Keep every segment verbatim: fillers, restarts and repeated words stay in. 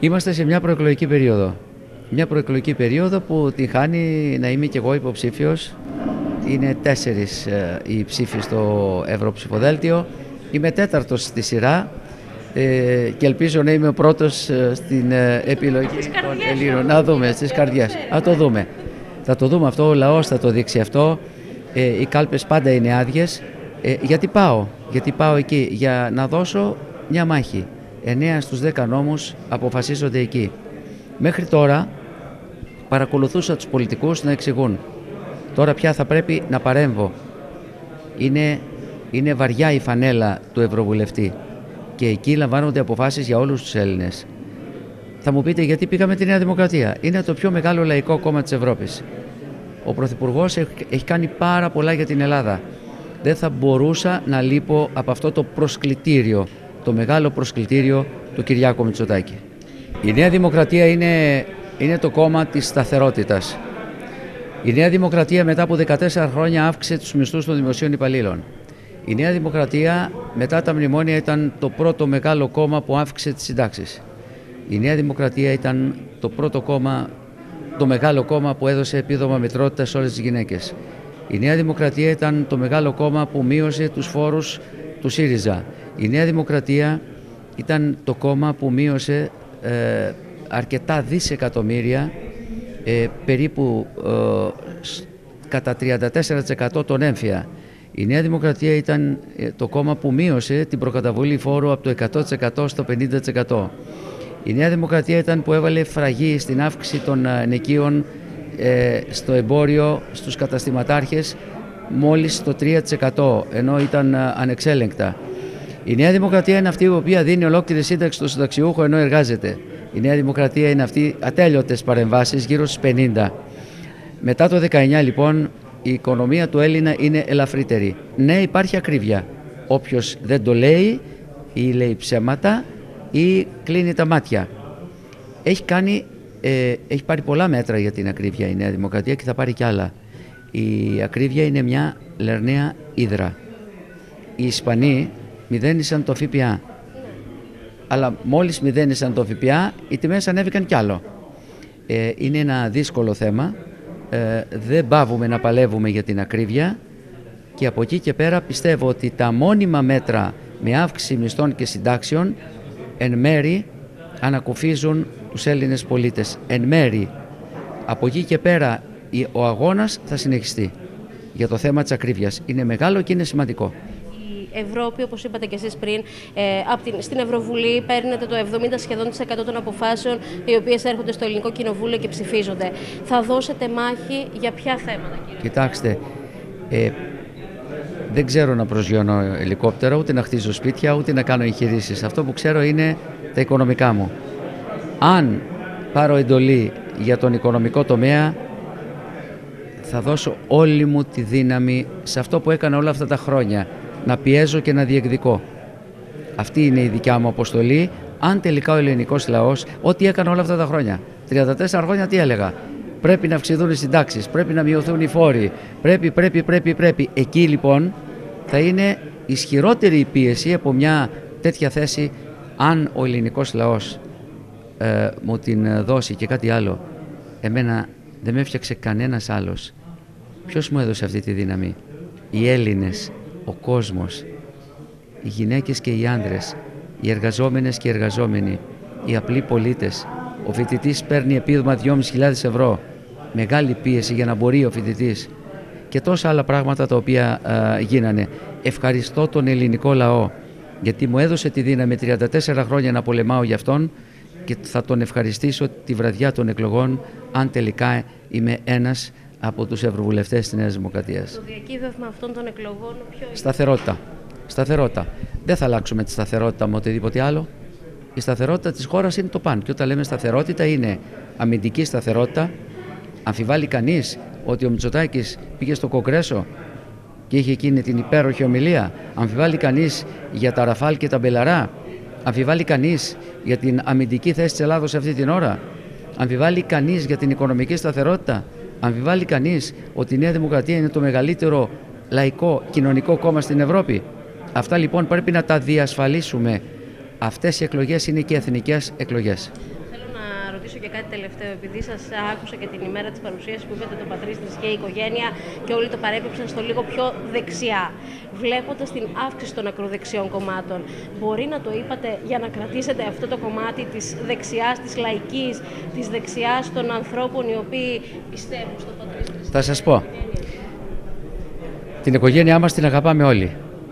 Είμαστε σε μια προεκλογική περίοδο. Μια προεκλογική περίοδο που την χάνει να είμαι κι εγώ υποψήφιος. Είναι τέσσερις ε, οι ψήφοι στο Ευρωψηφοδέλτιο. Είμαι τέταρτος στη σειρά ε, και ελπίζω να είμαι ο πρώτος ε, στην ε, επιλογή των Ελλήνων. Να δούμε στις καρδιές. Θα το δούμε. Θα το δούμε αυτό, ο λαός θα το δείξει αυτό. Ε, οι κάλπες πάντα είναι άδειες. Ε, γιατί πάω, γιατί πάω εκεί, για να δώσω μια μάχη. εννέα στους δέκα νόμους αποφασίζονται εκεί. Μέχρι τώρα παρακολουθούσα τους πολιτικούς να εξηγούν. Τώρα πια θα πρέπει να παρέμβω. Είναι, είναι βαριά η φανέλα του Ευρωβουλευτή και εκεί λαμβάνονται αποφάσεις για όλους τους Έλληνες. Θα μου πείτε γιατί πήγαμε τη Νέα Δημοκρατία. Είναι το πιο μεγάλο λαϊκό κόμμα της Ευρώπης. Ο Πρωθυπουργός έχει κάνει πάρα πολλά για την Ελλάδα. Δεν θα μπορούσα να λείπω από αυτό το προσκλητήριο, το μεγάλο προσκλητήριο του Κυριάκου Μητσοτάκη. Η Νέα Δημοκρατία είναι, είναι το κόμμα της σταθερότητας. Η Νέα Δημοκρατία μετά από δεκατέσσερα χρόνια αύξησε τους μισθούς των δημοσίων υπαλλήλων. Η Νέα Δημοκρατία μετά τα μνημόνια ήταν το πρώτο μεγάλο κόμμα που αύξησε τις συντάξεις. Η Νέα Δημοκρατία ήταν το πρώτο κόμμα, το μεγάλο κόμμα που έδωσε επίδομα μητρότητας σε όλες τις γυναίκες. Η Νέα Δημοκρατία ήταν το μεγάλο κόμμα που μείωσε τους φόρους του ΣΥΡΙΖΑ. Η Νέα Δημοκρατία ήταν το κόμμα που μείωσε ε, αρκετά δισεκατομμύρια, ε, περίπου ε, κατά τριάντα τέσσερα τοις εκατό τον έμφυα. Η Νέα Δημοκρατία ήταν ε, το κόμμα που μείωσε την προκαταβολή φόρου από το εκατό τοις εκατό στο πενήντα τοις εκατό. Η Νέα Δημοκρατία ήταν που έβαλε φραγή στην αύξηση των ενοικίων ε, στο εμπόριο, στους καταστηματάρχες, μόλις το τρία τοις εκατό, ενώ ήταν ανεξέλεγκτα. Η Νέα Δημοκρατία είναι αυτή η οποία δίνει ολόκληρη σύνταξη στο συνταξιούχο ενώ εργάζεται. Η Νέα Δημοκρατία είναι αυτή ατέλειωτες παρεμβάσεις, γύρω στις πενήντα. Μετά το δεκαεννιά λοιπόν η οικονομία του Έλληνα είναι ελαφρύτερη. Ναι, υπάρχει ακρίβεια. Όποιος δεν το λέει ή λέει ψέματα ή κλείνει τα μάτια. Έχει, κάνει, ε, έχει πάρει πολλά μέτρα για την ακρίβεια η Νέα Δημοκρατία και θα πάρει κι άλλα. Η ακρίβεια είναι μια λερναία ύδρα. Οι Ισπανοί μηδένισαν το ΦΠΑ. Αλλά μόλις μηδένισαν το ΦΠΑ, οι τιμές ανέβηκαν κι άλλο. Ε, είναι ένα δύσκολο θέμα. Ε, δεν παύουμε να παλεύουμε για την ακρίβεια και από εκεί και πέρα πιστεύω ότι τα μόνιμα μέτρα με αύξηση μισθών και συντάξεων εν μέρη ανακουφίζουν τους Έλληνες πολίτες. Εν μέρη. Από εκεί και πέρα ο αγώνας θα συνεχιστεί για το θέμα της ακρίβειας. Είναι μεγάλο και είναι σημαντικό. Η Ευρώπη, όπως είπατε και εσείς πριν, ε, από την, στην Ευρωβουλή παίρνετε το εβδομήντα σχεδόν τοις εκατό των αποφάσεων οι οποίες έρχονται στο Ελληνικό Κοινοβούλιο και ψηφίζονται. Θα δώσετε μάχη για ποια θέματα, κύριε? Κοιτάξτε, ε, δεν ξέρω να προσγειώνω ελικόπτερα, ούτε να χτίζω σπίτια, ούτε να κάνω εγχειρήσεις. Αυτό που ξέρω είναι τα οικονομικά μου. Αν πάρω εντολή για τον οικονομικό τομέα, θα δώσω όλη μου τη δύναμη σε αυτό που έκανα όλα αυτά τα χρόνια. Να πιέζω και να διεκδικώ. Αυτή είναι η δικιά μου αποστολή. Αν τελικά ο ελληνικός λαός, ό,τι έκανα όλα αυτά τα χρόνια, τριάντα τέσσερα χρόνια τι έλεγα? Πρέπει να αυξηθούν οι συντάξεις, πρέπει να μειωθούν οι φόροι, πρέπει, πρέπει, πρέπει, πρέπει. Εκεί λοιπόν θα είναι ισχυρότερη η πίεση από μια τέτοια θέση, αν ο ελληνικός λαός ε, μου την δώσει. Και κάτι άλλο, εμένα δεν με έφτιαξε κανένας άλλος. Ποιος μου έδωσε αυτή τη δύναμη? Οι Έλληνες, ο κόσμος, οι γυναίκες και οι άντρες, οι εργαζόμενες και οι εργαζόμενοι, οι απλοί πολίτες. Ο φοιτητής παίρνει επίδομα δυόμισι χιλιάδες ευρώ. Μεγάλη πίεση για να μπορεί ο φοιτητής. Και τόσα άλλα πράγματα τα οποία α, γίνανε. Ευχαριστώ τον ελληνικό λαό, γιατί μου έδωσε τη δύναμη τριάντα τέσσερα χρόνια να πολεμάω για αυτόν και θα τον ευχαριστήσω τη βραδιά των εκλογών, αν τελικά είμαι ένας από τους ευρωβουλευτές της Νέας Δημοκρατίας. Το διακύβευμα αυτών των εκλογών ποιο είναι? Σταθερότητα. Σταθερότητα. Δεν θα αλλάξουμε τη σταθερότητα με οτιδήποτε άλλο. Η σταθερότητα της χώρας είναι το παν. Και όταν λέμε σταθερότητα είναι αμυντική σταθερότητα. Αμφιβάλλει κανείς ότι ο Μητσοτάκης πήγε στο Κογκρέσο και είχε εκείνη την υπέροχη ομιλία? Αμφιβάλλει κανείς για τα Ραφάλ και τα Μπελαρά? Αμφιβάλλει κανείς για την αμυντική θέση της Ελλάδος αυτή την ώρα? Αμφιβάλλει κανείς για την οικονομική σταθερότητα? Αμφιβάλλει κανείς ότι η Νέα Δημοκρατία είναι το μεγαλύτερο λαϊκό κοινωνικό κόμμα στην Ευρώπη? Αυτά λοιπόν πρέπει να τα διασφαλίσουμε. Αυτές οι εκλογές είναι και εθνικές εκλογές. Θέλω και κάτι τελευταίο. Επειδή σας άκουσα και την ημέρα της παρουσίασης που είπατε το πατρίς, θρησκεία, η οικογένεια και όλοι το παρέπεψαν στο λίγο πιο δεξιά. Βλέποντας την αύξηση των ακροδεξιών κομμάτων, μπορεί να το είπατε για να κρατήσετε αυτό το κομμάτι της δεξιάς, της λαϊκής, της δεξιάς των ανθρώπων οι οποίοι πιστεύουν στο πατρίς, θρησκεία? Θα σας πω. Την οικογένειά μας την αγαπάμε όλοι.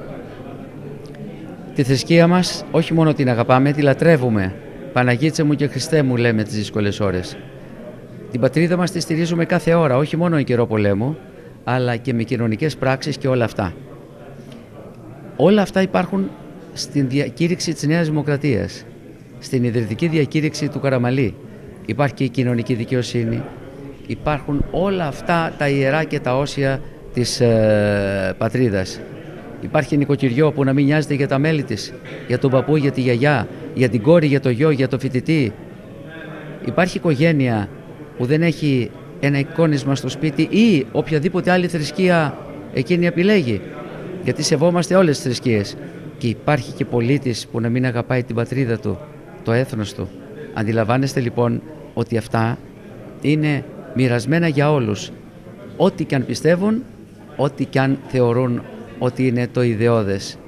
Τη θρησκεία μας όχι μόνο την αγαπάμε, τη λατρεύουμε. Παναγίτσε μου και Χριστέ μου, λέμε τις δύσκολες ώρες. Την πατρίδα μας τη στηρίζουμε κάθε ώρα, όχι μόνο εν καιρό πολέμου, αλλά και με κοινωνικές πράξεις και όλα αυτά. Όλα αυτά υπάρχουν στην διακήρυξη της Νέας Δημοκρατίας, στην ιδρυτική διακήρυξη του Καραμαλή. Υπάρχει και η κοινωνική δικαιοσύνη, υπάρχουν όλα αυτά τα ιερά και τα όσια της ε, πατρίδας. Υπάρχει νοικοκυριό που να μην νοιάζεται για τα μέλη της, για τον παππού, για τη γιαγιά, για την κόρη, για το γιο, για το φοιτητή. Υπάρχει οικογένεια που δεν έχει ένα εικόνισμα στο σπίτι ή οποιαδήποτε άλλη θρησκεία εκείνη επιλέγει. Γιατί σεβόμαστε όλες τις θρησκείες. Και υπάρχει και πολίτης που να μην αγαπάει την πατρίδα του, το έθνος του. Αντιλαμβάνεστε λοιπόν ότι αυτά είναι μοιρασμένα για όλους. Ό,τι και αν πιστεύουν, ό,τι και αν θεωρούν ότι είναι το ιδεώδες.